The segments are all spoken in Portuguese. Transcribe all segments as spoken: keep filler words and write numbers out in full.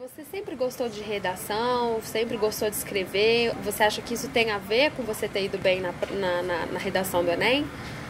Você sempre gostou de redação, sempre gostou de escrever? Você acha que isso tem a ver com você ter ido bem na, na, na, na redação do Enem?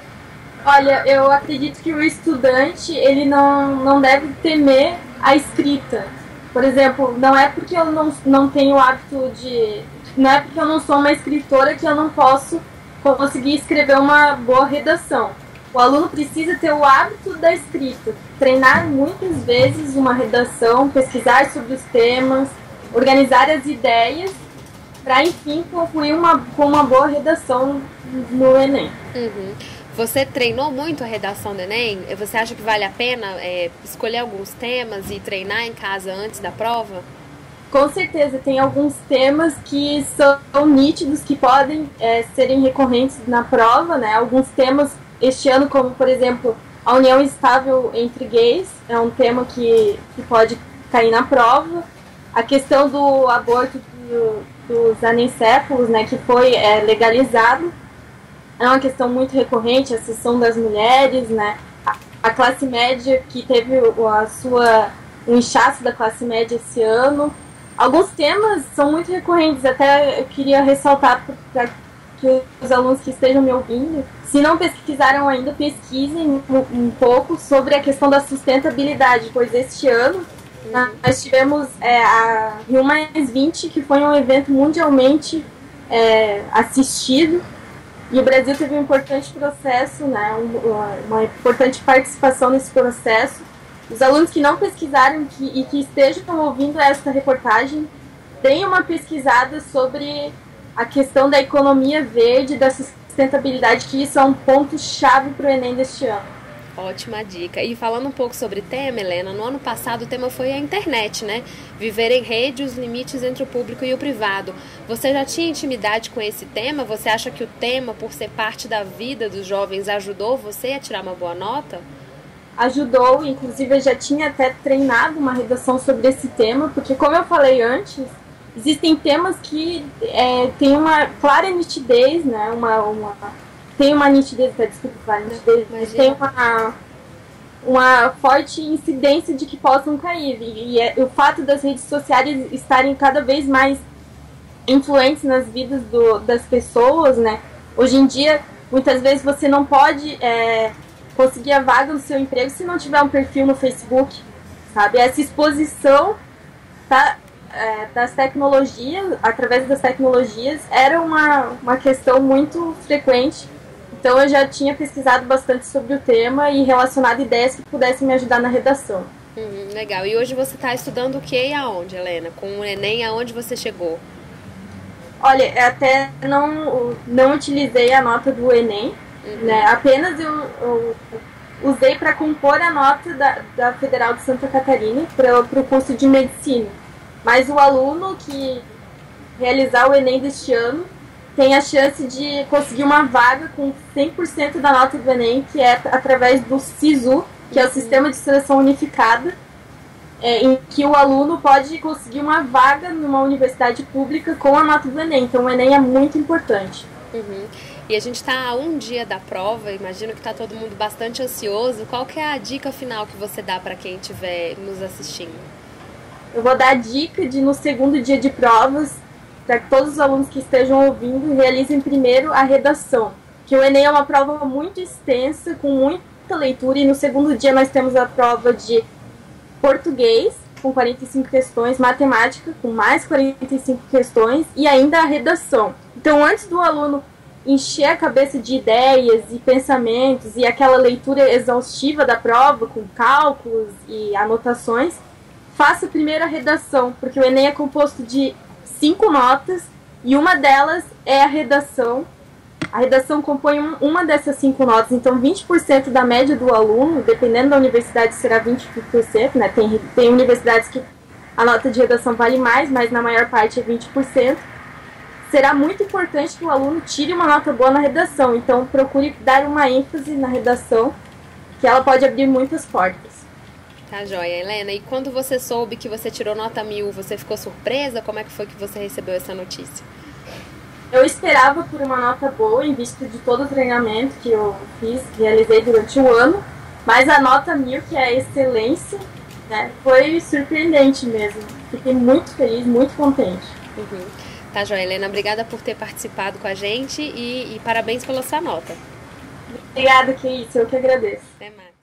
Olha, eu acredito que o estudante, ele não, não deve temer a escrita. Por exemplo, não é porque eu não, não tenho o hábito de... Não é porque eu não sou uma escritora que eu não posso conseguir escrever uma boa redação. O aluno precisa ter o hábito da escrita, treinar muitas vezes uma redação, pesquisar sobre os temas, organizar as ideias, para enfim concluir uma, com uma boa redação no Enem. Uhum. Você treinou muito a redação do Enem? Você acha que vale a pena é, escolher alguns temas e treinar em casa antes da prova? Com certeza, tem alguns temas que são nítidos, que podem é, serem recorrentes na prova, né? Alguns temas este ano, como por exemplo, a união estável entre gays, é um tema que, que pode cair na prova. A questão do aborto do, dos anencéfalos, né, que foi é, legalizado, é uma questão muito recorrente, a seção das mulheres, né, a, a classe média, que teve a sua, o inchaço da classe média esse ano. Alguns temas são muito recorrentes, até eu queria ressaltar para que os alunos que estejam me ouvindo, se não pesquisaram ainda, pesquisem um, um pouco sobre a questão da sustentabilidade, pois este ano uhum. nós tivemos é, a Rio mais vinte, que foi um evento mundialmente é, assistido, e o Brasil teve um importante processo, né, uma, uma importante participação nesse processo. Os alunos que não pesquisaram que, e que estejam ouvindo esta reportagem, deem uma pesquisada sobre a questão da economia verde, da sustentabilidade, que isso é um ponto-chave para o Enem deste ano. Ótima dica. E falando um pouco sobre tema, Helena, no ano passado o tema foi a internet, né? Viver em rede, os limites entre o público e o privado. Você já tinha intimidade com esse tema? Você acha que o tema, por ser parte da vida dos jovens, ajudou você a tirar uma boa nota? Ajudou, inclusive eu já tinha até treinado uma redação sobre esse tema, porque como eu falei antes, existem temas que é, tem uma clara nitidez, né? Uma, uma, tem uma nitidez, tá, desculpa, clara nitidez, mas tem uma, uma forte incidência de que possam cair. E, e é, o fato das redes sociais estarem cada vez mais influentes nas vidas do, das pessoas, né? Hoje em dia, muitas vezes você não pode é, conseguir a vaga no seu emprego se não tiver um perfil no Facebook, sabe? Essa exposição tá É, das tecnologias, através das tecnologias, era uma, uma questão muito frequente. Então eu já tinha pesquisado bastante sobre o tema e relacionado ideias que pudessem me ajudar na redação. Hum, legal. E hoje você está estudando o que e aonde, Helena? Com o Enem, aonde você chegou? Olha, até não, não utilizei a nota do Enem, uhum. né? Apenas eu, eu usei para compor a nota da, da Federal de Santa Catarina para o curso de Medicina. Mas o aluno que realizar o Enem deste ano tem a chance de conseguir uma vaga com cem por cento da nota do Enem, que é através do SISU, que é o Sistema de Seleção Unificada, é, em que o aluno pode conseguir uma vaga numa universidade pública com a nota do Enem. Então o Enem é muito importante. Uhum. E a gente está a um dia da prova, imagino que está todo mundo bastante ansioso. Qual que é a dica final que você dá para quem estiver nos assistindo? Eu vou dar a dica de, no segundo dia de provas, para que todos os alunos que estejam ouvindo realizem primeiro a redação. Que o Enem é uma prova muito extensa, com muita leitura, e no segundo dia nós temos a prova de português, com quarenta e cinco questões, matemática, com mais quarenta e cinco questões, e ainda a redação. Então, antes do aluno encher a cabeça de ideias e pensamentos, e aquela leitura exaustiva da prova, com cálculos e anotações, faça primeiro a redação, porque o Enem é composto de cinco notas e uma delas é a redação. A redação compõe um, uma dessas cinco notas, então vinte por cento da média do aluno, dependendo da universidade será vinte por cento, né? Tem, tem universidades que a nota de redação vale mais, mas na maior parte é vinte por cento. Será muito importante que o aluno tire uma nota boa na redação, então procure dar uma ênfase na redação, que ela pode abrir muitas portas. Tá joia, Helena. E quando você soube que você tirou nota mil, você ficou surpresa? Como é que foi que você recebeu essa notícia? Eu esperava por uma nota boa, em vista de todo o treinamento que eu fiz, realizei durante o ano, mas a nota mil, que é a excelência, né? Foi surpreendente mesmo. Fiquei muito feliz, muito contente. Uhum. Tá, joia, Helena, obrigada por ter participado com a gente e, e parabéns pela sua nota. Obrigada, que isso, eu que agradeço. Até mais.